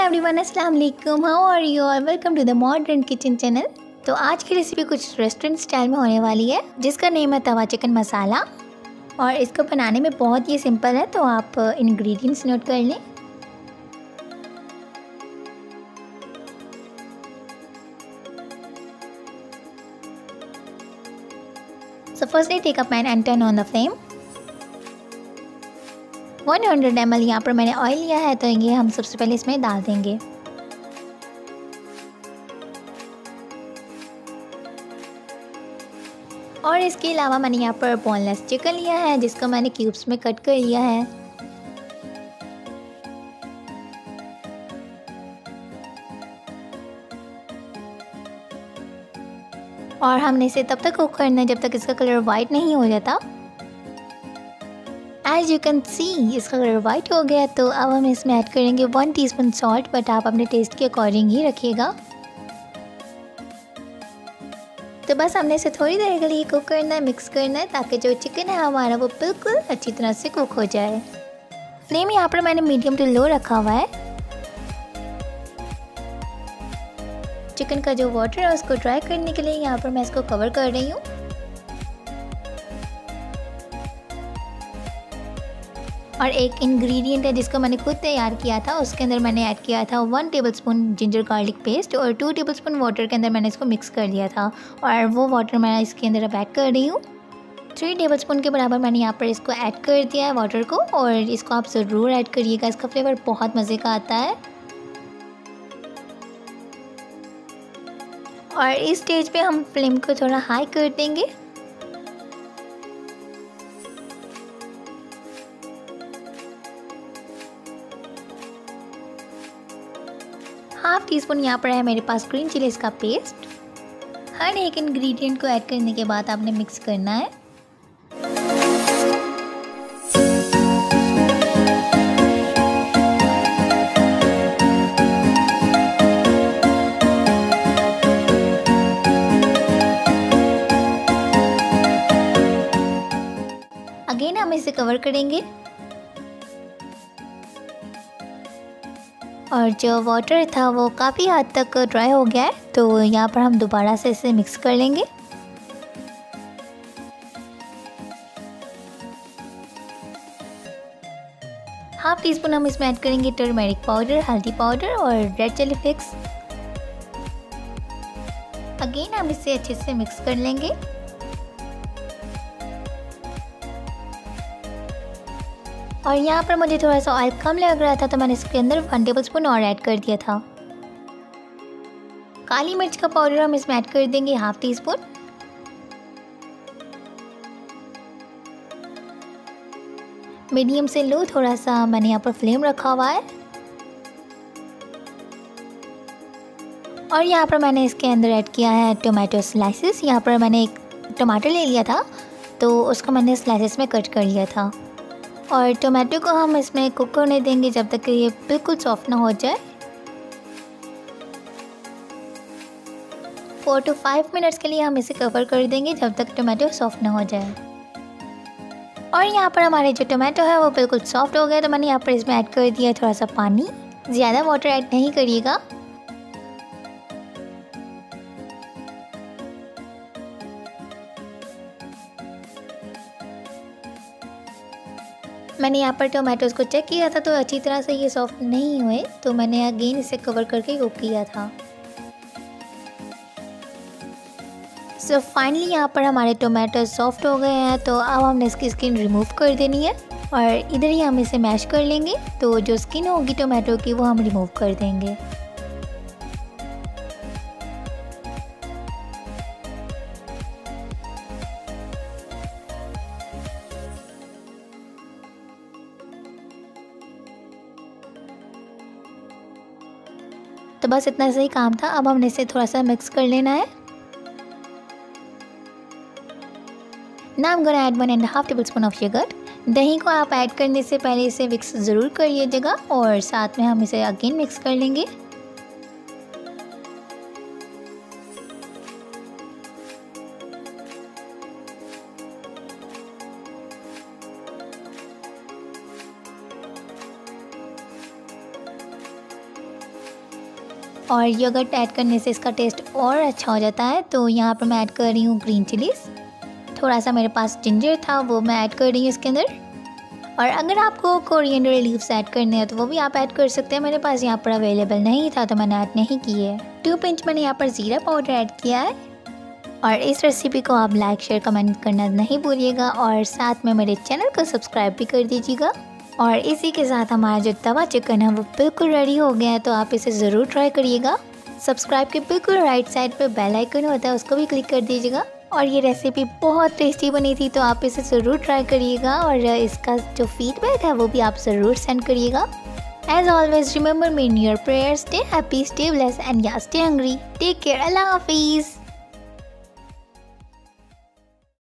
Everyone, अस्सलाम वालेकुम। How are you all? Welcome to the modern kitchen channel. तो आज की रेसिपी कुछ रेस्टोरेंट स्टाइल में होने वाली है, जिसका नेम है तवा चिकन मसाला। और इसको बनाने में बहुत ही सिंपल है, तो आप इंग्रेडिएंट्स नोट कर लें। So firstly take a pan and turn on the flame। 100 ml यहाँ पर मैंने ऑयल लिया है, तो ये हम सबसे पहले इसमें डाल देंगे। और इसके अलावा मैंने यहाँ पर बोनलेस चिकन लिया है, जिसको मैंने क्यूब्स में कट कर लिया है। और हमने इसे तब तक कुक करना है जब तक इसका कलर वाइट नहीं हो जाता। एज यू कैन सी इसका कलर वाइट हो गया, तो अब हम इसमें ऐड करेंगे 1 टीस्पून सॉल्ट, बट आप अपने टेस्ट के अकॉर्डिंग ही रखिएगा। तो बस हमने इसे थोड़ी देर के लिए कुक करना है, मिक्स करना है, ताकि जो चिकन है हमारा वो बिल्कुल अच्छी तरह से कुक हो जाए। फ्लेम यहाँ पर मैंने मीडियम टू लो रखा हुआ है। चिकन का जो वाटर है उसको ड्राई करने के लिए यहाँ पर मैं इसको कवर कर रही हूँ। और एक इंग्रेडिएंट है जिसको मैंने खुद तैयार किया था, उसके अंदर मैंने ऐड किया था 1 टेबलस्पून जिंजर गार्लिक पेस्ट, और 2 टेबलस्पून वाटर के अंदर मैंने इसको मिक्स कर लिया था। और वो वाटर मैं इसके अंदर अब ऐड कर रही हूँ। 3 टेबलस्पून के बराबर मैंने यहाँ पर इसको ऐड कर दिया है वाटर को, और इसको आप ज़रूर ऐड करिएगा, इसका फ्लेवर बहुत मज़े का आता है। और इस स्टेज पे हम फ्लेम को थोड़ा हाई कर देंगे। हाफ टी स्पून यहाँ पर है मेरे पास ग्रीन चिलीज का पेस्ट। हर एक इंग्रेडिएंट को ऐड करने के बाद आपने मिक्स करना है। अगेन हम इसे कवर करेंगे। और जो वाटर था वो काफ़ी हद तक ड्राई हो गया है, तो यहाँ पर हम दोबारा से इसे मिक्स कर लेंगे। हाफ टी स्पून हम इसमें ऐड करेंगे टर्मरिक पाउडर, हल्दी पाउडर और रेड चिली फ्लेक्स। अगेन हम इसे अच्छे से मिक्स कर लेंगे। और यहाँ पर मुझे थोड़ा सा ऑयल कम लग रहा था, तो मैंने इसके अंदर 1 टेबलस्पून और ऐड कर दिया था। काली मिर्च का पाउडर हम इसमें ऐड कर देंगे हाफ टी स्पून। मीडियम से लो थोड़ा सा मैंने यहाँ पर फ्लेम रखा हुआ है। और यहाँ पर मैंने इसके अंदर ऐड किया है टोमेटो स्लाइसेस। यहाँ पर मैंने एक टमाटर ले लिया था, तो उसको मैंने स्लाइसेस में कट कर लिया था। और टोमेटो को हम इसमें कुक होने देंगे जब तक कि ये बिल्कुल सॉफ्ट ना हो जाए। 4 to 5 मिनट्स के लिए हम इसे कवर कर देंगे जब तक टोमेटो सॉफ्ट ना हो जाए। और यहाँ पर हमारे जो टोमेटो है वो बिल्कुल सॉफ्ट हो गया, तो मैंने यहाँ पर इसमें ऐड कर दिया थोड़ा सा पानी। ज़्यादा वाटर ऐड नहीं करिएगा। मैंने यहाँ पर टोमेटोज़ को चेक किया था, तो अच्छी तरह से ये सॉफ्ट नहीं हुए, तो मैंने अगेन इसे कवर करके कुक किया था। सो फाइनली यहाँ पर हमारे टोमेटो सॉफ्ट हो गए हैं, तो अब हमने इसकी स्किन रिमूव कर देनी है। और इधर ही हम इसे मैश कर लेंगे, तो जो स्किन होगी टोमेटो की वो हम रिमूव कर देंगे। तो बस इतना सही काम था। अब हमने इसे थोड़ा सा मिक्स कर लेना है। Now I am gonna add 1.5 tablespoon of sugar. दही को आप ऐड करने से पहले इसे मिक्स ज़रूर करिएगा, और साथ में हम इसे अगेन मिक्स कर लेंगे। और योगर्ट ऐड करने से इसका टेस्ट और अच्छा हो जाता है। तो यहाँ पर मैं ऐड कर रही हूँ ग्रीन चिलीज़। थोड़ा सा मेरे पास जिंजर था वो मैं ऐड कर रही हूँ इसके अंदर। और अगर आपको कोरिएंडर लीव्स ऐड करने हैं तो वो भी आप ऐड कर सकते हैं। मेरे पास यहाँ पर अवेलेबल नहीं था तो मैंने ऐड नहीं की है। 2 पिंच मैंने यहाँ पर ज़ीरा पाउडर ऐड किया है। और इस रेसिपी को आप लाइक शेयर कमेंट करना नहीं भूलिएगा और साथ में मेरे चैनल को सब्सक्राइब भी कर दीजिएगा। और इसी के साथ हमारा जो तवा चिकन है वो बिल्कुल रेडी हो गया है, तो आप इसे ज़रूर ट्राई करिएगा। सब्सक्राइब के बिल्कुल राइट साइड पे बेल आइकन होता है, उसको भी क्लिक कर दीजिएगा। और ये रेसिपी बहुत टेस्टी बनी थी, तो आप इसे ज़रूर ट्राई करिएगा और इसका जो फीडबैक है वो भी आप ज़रूर सेंड करिएगा। As always, remember me in your prayers. Stay happy, stay blessed, and yeah, stay hungry. Take care. Allah Hafiz.